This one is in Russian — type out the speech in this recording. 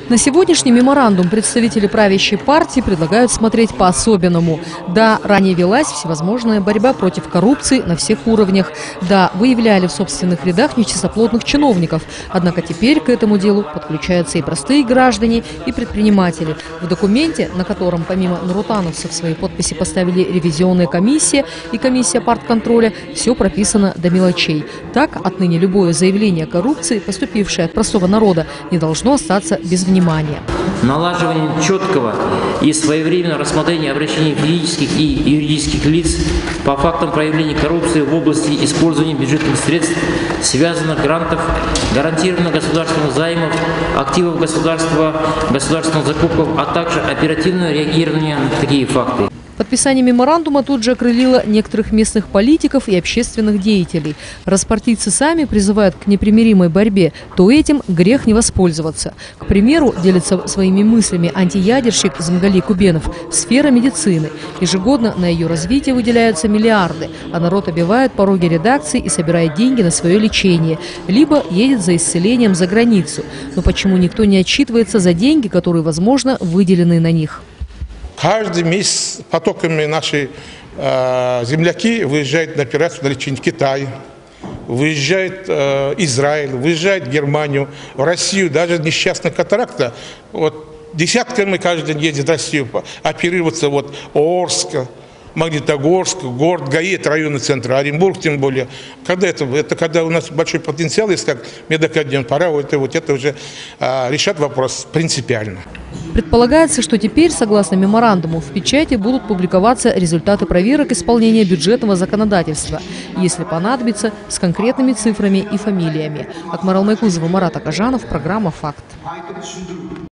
На сегодняшний меморандум представители правящей партии предлагают смотреть по-особенному. Да, ранее велась всевозможная борьба против коррупции на всех уровнях. Да, выявляли в собственных рядах нечистоплотных чиновников. Однако теперь к этому делу подключаются и простые граждане, и предприниматели. В документе, на котором помимо нурутановцев свои подписи поставили ревизионная комиссия и комиссия партконтроля, все прописано до мелочей. Так, отныне любое заявление о коррупции, поступившее от простого народа, не должно остаться без внимания. Налаживание четкого и своевременного рассмотрения обращений физических и юридических лиц по фактам проявления коррупции в области использования бюджетных средств, связанных грантов, гарантированных государственных займов, активов государства, государственных закупок, а также оперативное реагирование на такие факты. Подписание меморандума тут же окрылило некоторых местных политиков и общественных деятелей. Раз партийцы сами призывают к непримиримой борьбе, то этим грех не воспользоваться. К примеру, делится своими мыслями антиядерщик Замгали Кубенов. Сфера медицины. Ежегодно на ее развитие выделяются миллиарды, а народ обивает пороги редакции и собирает деньги на свое лечение. Либо едет за исцелением за границу. Но почему никто не отчитывается за деньги, которые, возможно, выделены на них? Каждый месяц потоками наши земляки выезжают на операцию на лечение в Китай, выезжает Израиль, выезжает в Германию, в Россию, даже несчастная катаракта. Вот, десятками каждый день ездит в Россию оперироваться, вот Орск, Магнитогорск, город Гаи, это районный центр, Оренбург тем более. Когда это когда у нас большой потенциал есть, как медакадемия, пора это уже решать вопрос принципиально. Предполагается, что теперь, согласно меморандуму, в печати будут публиковаться результаты проверок исполнения бюджетного законодательства, если понадобится, с конкретными цифрами и фамилиями. Акмарал Майкузова, Марат Акажанов, программа «Факт».